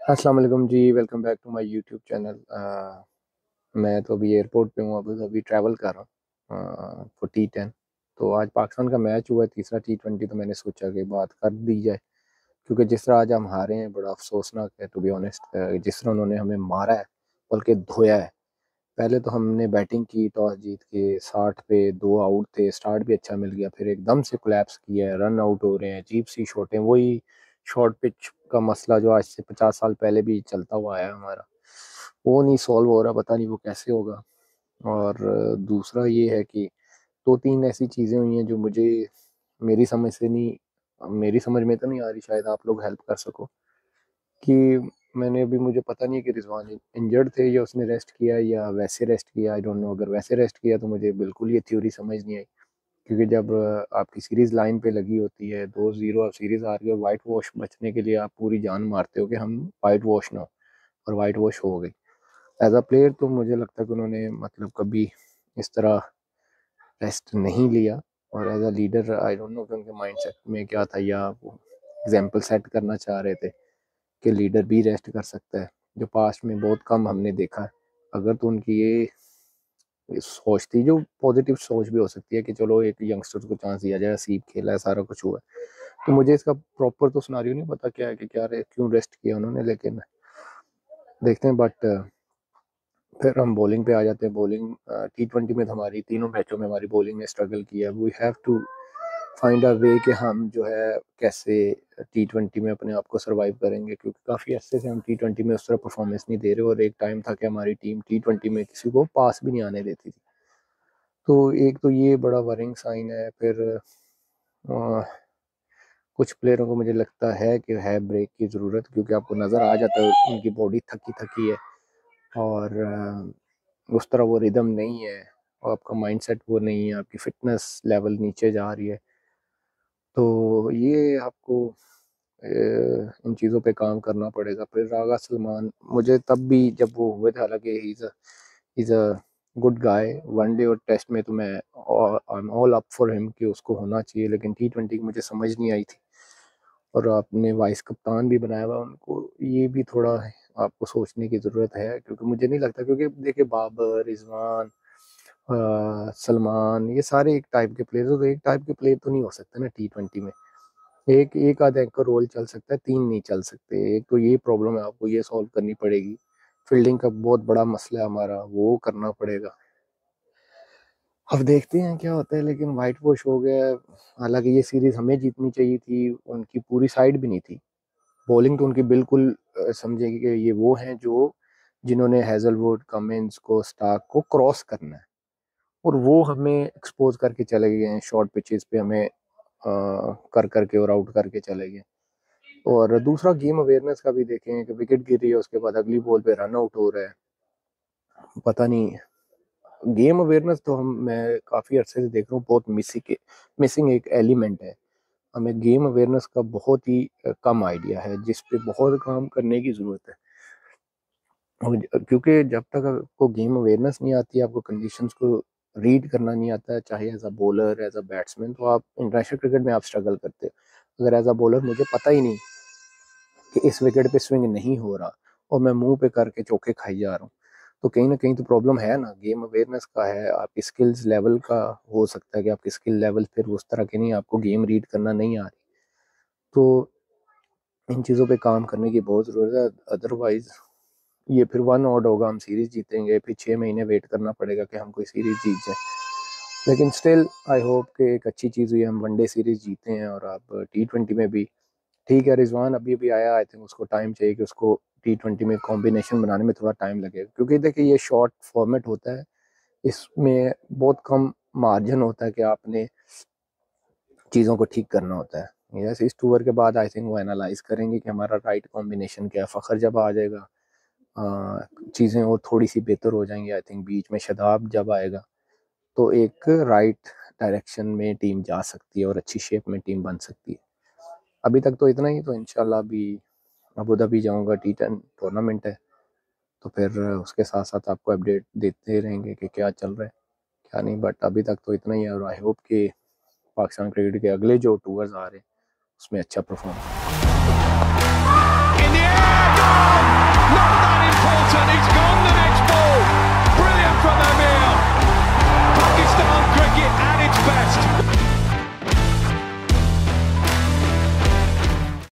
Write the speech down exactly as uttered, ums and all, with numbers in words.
अस्सलाम वालेकुम जी, welcome back to my YouTube channel. मैं तो अभी एयरपोर्ट पे हूँ, अभी अभी ट्रैवल कर रहा हूँ फॉर टी टेन। तो आज पाकिस्तान का मैच हुआ है, तीसरा टी ट्वेंटी, तो मैंने सोचा कि बात कर दी जाए, क्योंकि जिस तरह आज हम हारे हैं बड़ा अफसोसनाक है टू बी ऑनेस्ट। जिस तरह उन्होंने हमें मारा है, बल्कि धोया है। पहले तो हमने बैटिंग की, टॉस जीत के साठ पे दो आउट थे, स्टार्ट भी अच्छा मिल गया, फिर एकदम से कोलैप्स किया है, रन आउट हो रहे हैं, अजीब सी शॉटें, वही शॉर्ट पिच का मसला जो आज से पचास साल पहले भी चलता हुआ आया हमारा, वो नहीं सॉल्व हो रहा। पता नहीं वो कैसे होगा। और दूसरा ये है कि दो तीन ऐसी चीज़ें हुई हैं जो मुझे मेरी समझ से नहीं मेरी समझ में तो नहीं आ रही, शायद आप लोग हेल्प कर सको। कि मैंने अभी मुझे पता नहीं कि रिजवान इंजर्ड थे या उसने रेस्ट किया या वैसे रेस्ट किया, आई डोंट नो। अगर वैसे रेस्ट किया तो मुझे बिल्कुल ये थ्योरी समझ नहीं आई, क्योंकि जब अ, आपकी सीरीज लाइन पे लगी होती है, दो जीरो आप सीरीज हार गए, वाइट वॉश बचने के लिए आप पूरी जान मारते हो कि हम वाइट वॉश ना हो, और वाइट वॉश हो गई। एज अ प्लेयर तो मुझे लगता है कि उन्होंने मतलब कभी इस तरह रेस्ट नहीं लिया। और as a leader I don't know कि उनके माइंड सेट में क्या था, या वो एग्जाम्पल सेट करना चाह रहे थे कि लीडर भी रेस्ट कर सकता है, जो पास्ट में बहुत कम हमने देखा है। अगर तो उनकी ये सोच थी, जो पॉजिटिव सोच भी हो सकती है कि चलो एक यंगस्टर को चांस दिया जाए, सीप खेला है, सारा कुछ हुआ है। तो मुझे इसका प्रॉपर तो सिनेरियो नहीं पता क्या है कि क्या रे, क्यों रेस्ट किया उन्होंने, लेकिन देखते हैं। बट फिर हम बॉलिंग पे आ जाते हैं। बॉलिंग टी ट्वेंटी में तो हमारी तीनों मैचों में हमारी बॉलिंग ने स्ट्रगल किया है। We have to find a way कि हम जो है कैसे टी ट्वेंटी में अपने आप को सरवाइव करेंगे, क्योंकि काफ़ी अच्छे से हम टी ट्वेंटी में उस तरह परफॉर्मेंस नहीं दे रहे, और एक टाइम था कि हमारी टीम टी ट्वेंटी में किसी को पास भी नहीं आने देती थी। तो एक तो ये बड़ा वरिंग साइन है। फिर आ, कुछ प्लेयरों को मुझे लगता है कि है ब्रेक की ज़रूरत, क्योंकि आपको नज़र आ जाता है उनकी बॉडी थकी थकी है, और आ, उस तरह वो रिदम नहीं है, और आपका माइंडसेट वो नहीं है, आपकी फिटनेस लेवल नीचे जा रही है। तो ये आपको अ, इन चीज़ों पे काम करना पड़ेगा। फिर रागा सलमान, मुझे तब भी जब वो हुए थे, हालांकि is is a good guy, one day और टेस्ट में तो मैं I am all up for him कि उसको होना चाहिए, लेकिन टी ट्वेंटी की मुझे समझ नहीं आई थी। और आपने वाइस कप्तान भी बनाया हुआ उनको, ये भी थोड़ा आपको सोचने की ज़रूरत है, क्योंकि मुझे नहीं लगता, क्योंकि देखिए बाबर, रिजवान, अ, सलमान, ये सारे एक टाइप के प्लेयर, तो एक टाइप के प्लेयर तो नहीं हो सकते ना टी ट्वेंटी में। एक एक आधा का रोल चल सकता है, तीन नहीं चल सकते। एक तो ये प्रॉब्लम है, आपको ये सॉल्व करनी पड़ेगी। फील्डिंग का बहुत बड़ा मसला है हमारा, वो करना पड़ेगा। अब देखते हैं क्या होता है, लेकिन वाइट वॉश हो गया। हालांकि ये सीरीज हमें जीतनी चाहिए थी, उनकी पूरी साइड भी नहीं थी। बॉलिंग तो उनकी बिल्कुल अ, समझेगी कि ये वो हैं जो जिन्होंने हैजलवुड, कमिंस को, स्टार्क को क्रॉस करना है, और वो हमें एक्सपोज करके चले गए हैं शॉर्ट पिचेस पे, हमें अ, कर करके और आउट करके चले गए। और दूसरा गेम अवेयरनेस का भी देखें कि विकेट गिर रही है, उसके बाद अगली बॉल पे रन आउट हो रहा है। पता नहीं, गेम अवेयरनेस तो हम मैं काफ़ी अरसे से देख रहा हूँ, बहुत मिसिंग मिसिंग एक एलिमेंट है। हमें गेम अवेयरनेस का बहुत ही अ, कम आइडिया है, जिस पे बहुत काम करने की ज़रूरत है। और ज- क्योंकि जब तक आपको गेम अवेयरनेस नहीं आती, आपको कंडीशंस को रीड करना नहीं आता है, चाहे as a bowler, as a batsman, तो आप इंटरनेशनल क्रिकेट में आप स्ट्रगल करते हो। अगर एज अ बॉलर मुझे पता ही नहीं कि इस विकेट पे स्विंग नहीं हो रहा, और मैं मुंह पे करके चौके खाई जा रहा हूँ, तो कहीं ना कहीं तो प्रॉब्लम है ना, गेम अवेयरनेस का है, आपकी स्किल्स लेवल का। हो सकता है कि आपकी स्किल लेवल फिर उस तरह की नहीं, आपको गेम रीड करना नहीं आ रही। तो इन चीज़ों पे काम करने की बहुत ज़रूरत है, अदरवाइज ये फिर वन ऑड होगा, हम सीरीज जीतेंगे, फिर छः महीने वेट करना पड़ेगा कि हम कोई सीरीज जीत जाए। लेकिन स्टिल आई होप कि एक अच्छी चीज़ हुई, हम वनडे सीरीज जीते हैं, और आप टी ट्वेंटी में भी ठीक है। रिजवान अभी अभी आया, आई थिंक उसको टाइम चाहिए कि उसको टी ट्वेंटी में कॉम्बिनेशन बनाने में थोड़ा टाइम लगेगा, क्योंकि देखिए ये शॉर्ट फॉर्मेट होता है, इसमें बहुत कम मार्जिन होता है कि आपने चीज़ों को ठीक करना होता है। यस, इस टूर के बाद आई थिंक वो एनालाइज करेंगे कि हमारा राइट कॉम्बिनेशन क्या है। फ़खर जब आ जाएगा, चीज़ें और थोड़ी सी बेहतर हो जाएंगी। आई थिंक बीच में शदाब जब आएगा, तो एक राइट डायरेक्शन में टीम जा सकती है, और अच्छी शेप में टीम बन सकती है। अभी तक तो इतना ही। तो इंशाल्लाह अभी अबू धाबी जाऊंगा, टी टेन टूर्नामेंट है, तो फिर उसके साथ साथ आपको अपडेट देते रहेंगे कि क्या चल रहा है क्या नहीं। बट अभी तक तो इतना ही है, और आई होप कि पाकिस्तान क्रिकेट के अगले जो टूर्स आ रहे हैं उसमें अच्छा परफॉर्म